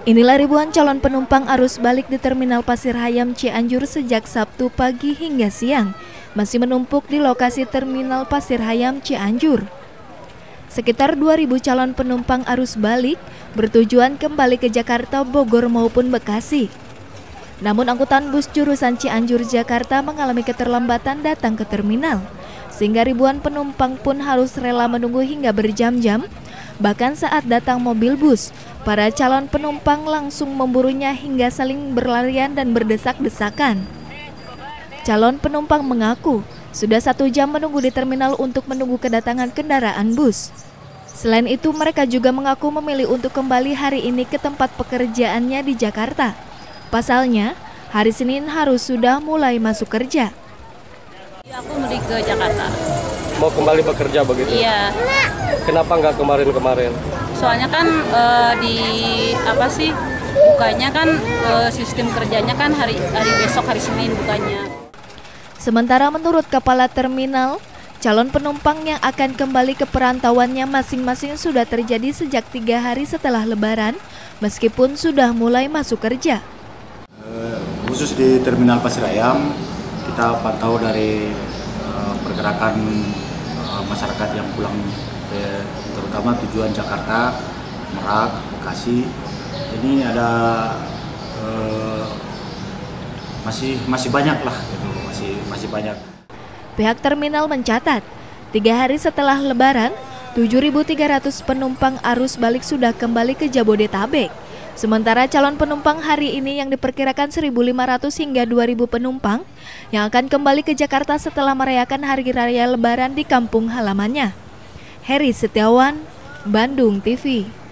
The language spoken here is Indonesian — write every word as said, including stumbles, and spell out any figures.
Inilah ribuan calon penumpang arus balik di Terminal Pasir Hayam Cianjur sejak Sabtu pagi hingga siang, masih menumpuk di lokasi Terminal Pasir Hayam Cianjur. Sekitar dua ribu calon penumpang arus balik bertujuan kembali ke Jakarta, Bogor maupun Bekasi. Namun angkutan bus jurusan Cianjur Jakarta mengalami keterlambatan datang ke terminal, sehingga ribuan penumpang pun harus rela menunggu hingga berjam-jam. Bahkan saat datang mobil bus, para calon penumpang langsung memburunya hingga saling berlarian dan berdesak-desakan. Calon penumpang mengaku sudah satu jam menunggu di terminal untuk menunggu kedatangan kendaraan bus. Selain itu, mereka juga mengaku memilih untuk kembali hari ini ke tempat pekerjaannya di Jakarta. Pasalnya, hari Senin harus sudah mulai masuk kerja. Aku mudik ke Jakarta. Mau kembali bekerja begitu? Iya. Kenapa nggak kemarin-kemarin? Soalnya kan e, di apa sih bukanya kan e, sistem kerjanya kan hari hari besok hari Senin bukanya. Sementara menurut kepala terminal, calon penumpang yang akan kembali ke perantauannya masing-masing sudah terjadi sejak tiga hari setelah Lebaran, meskipun sudah mulai masuk kerja. Uh, khusus di Terminal Pasir Hayam, kita pantau dari uh, pergerakan uh, masyarakat yang pulang ke, terutama tujuan Jakarta, Merak, Bekasi. Ini ada uh, masih masih banyak lah, gitu. masih masih banyak. Pihak terminal mencatat, tiga hari setelah Lebaran, tujuh ribu tiga ratus penumpang arus balik sudah kembali ke Jabodetabek. Sementara calon penumpang hari ini yang diperkirakan seribu lima ratus hingga dua ribu penumpang yang akan kembali ke Jakarta setelah merayakan Hari Raya Lebaran di kampung halamannya. Heri Setiawan, Bandung T V.